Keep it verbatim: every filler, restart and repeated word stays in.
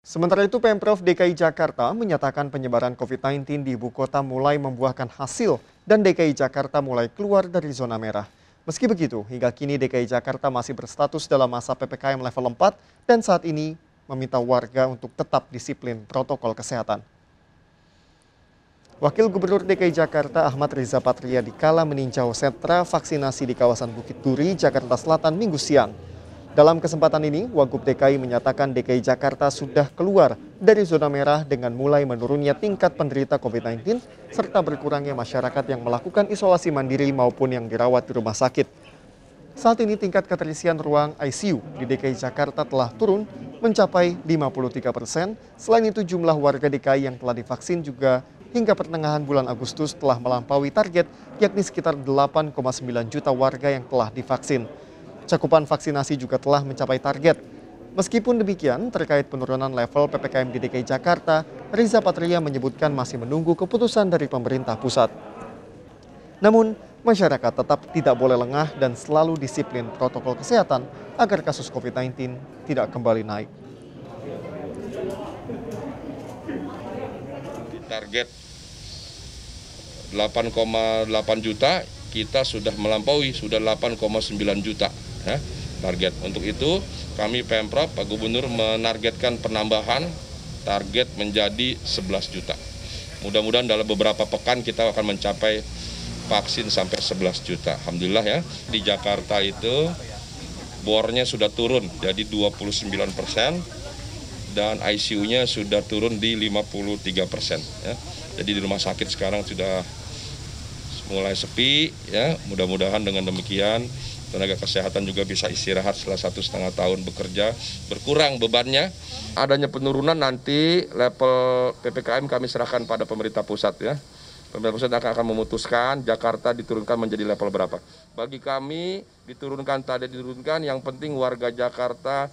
Sementara itu, Pemprov D K I Jakarta menyatakan penyebaran covid sembilan belas di ibu kota mulai membuahkan hasil dan D K I Jakarta mulai keluar dari zona merah. Meski begitu, hingga kini D K I Jakarta masih berstatus dalam masa P P K M level empat dan saat ini meminta warga untuk tetap disiplin protokol kesehatan. Wakil Gubernur D K I Jakarta Ahmad Riza Patria dikala meninjau sentra vaksinasi di kawasan Bukit Duri, Jakarta Selatan Minggu siang. Dalam kesempatan ini, Wagub D K I menyatakan D K I Jakarta sudah keluar dari zona merah dengan mulai menurunnya tingkat penderita covid sembilan belas serta berkurangnya masyarakat yang melakukan isolasi mandiri maupun yang dirawat di rumah sakit. Saat ini tingkat keterisian ruang I C U di D K I Jakarta telah turun mencapai lima puluh tiga persen. Selain itu, jumlah warga D K I yang telah divaksin juga hingga pertengahan bulan Agustus telah melampaui target, yakni sekitar delapan koma sembilan juta warga yang telah divaksin. Cakupan vaksinasi juga telah mencapai target. Meskipun demikian, terkait penurunan level P P K M di D K I Jakarta, Riza Patria menyebutkan masih menunggu keputusan dari pemerintah pusat. Namun, masyarakat tetap tidak boleh lengah dan selalu disiplin protokol kesehatan agar kasus covid sembilan belas tidak kembali naik. Target delapan koma delapan juta, kita sudah melampaui, sudah delapan koma sembilan juta ya, target. Untuk itu kami Pemprov, Pak Gubernur menargetkan penambahan target menjadi sebelas juta. Mudah-mudahan dalam beberapa pekan kita akan mencapai vaksin sampai sebelas juta. Alhamdulillah ya, di Jakarta itu bornya sudah turun jadi dua puluh sembilan persen dan I C U-nya sudah turun di lima puluh tiga persen ya. Jadi di rumah sakit sekarang sudah mulai sepi ya. Mudah-mudahan dengan demikian tenaga kesehatan juga bisa istirahat setelah satu setengah tahun bekerja, berkurang bebannya. Adanya penurunan nanti level P P K M kami serahkan pada pemerintah pusat ya. Pemerintah pusat akan, akan memutuskan Jakarta diturunkan menjadi level berapa. Bagi kami diturunkan tadi diturunkan, yang penting warga Jakarta